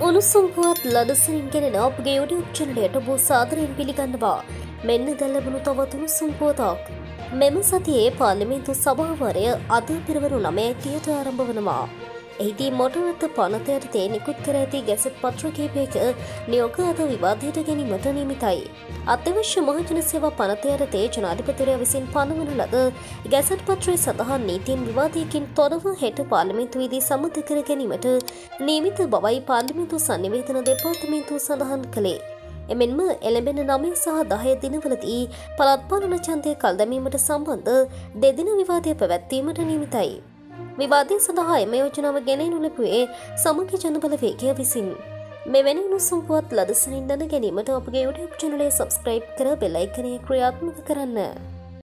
උණුසුම් පුවත් ලදසනින් ගෙනෙන අපගේ YouTube චැනලයට ඔබ සාදරයෙන් පිළිගන්නවා. මෙන්න දැන් ලැබුණු තවත් උණුසුම් පුවතක්. මෙම සතියේ පාර්ලිමේන්තු සභාවාරය අද පෙරවරු 9:30ට ආරම්භ වනවා. එහිදී මොටරත් පනත යටතේ නිකුත් කර ඇති ගැසට් පත්‍ර කිහිපයක නියෝග අද විවාදයට ගැනීමට නියමිතයි. අත්‍යවශ්‍ය මහජන සේවා පනත යටතේ ජනාධිපතිවරයා විසින් පනවන ලද ගැසට් පත්‍රයේ සඳහන් නීතියෙන් විවාදයකින් තොරව හෙට පාර්ලිමේන්තුවේදී සම්මත කර ගැනීමට නියමිත බවයි පාර්ලිමේන්තු සංනිවේදන දෙපාර්තමේන්තුව සඳහන් කළේ. එමෙන්ම එළඹෙන 9 සහ 10 දිනවලදී පළාත් පාලන ඡන්දය කල් දැමීමට සම්බන්ධ දෙදින විවාදය පැවැත්වීමට නියමිතයි. විවාදය සඳහා එම යෝජනාව ගෙනෙනු ලැබුවේ සමගි ජනබලවේගය විසින්. මෙවැනි උණුසුම් පුවත් ලදසනින් දැන ගැනීමට අපගේ YouTube චැනලය සබ්ස්ක්‍රයිබ් කර බෙල් අයිකනය ක්‍රියාත්මක කරන්න.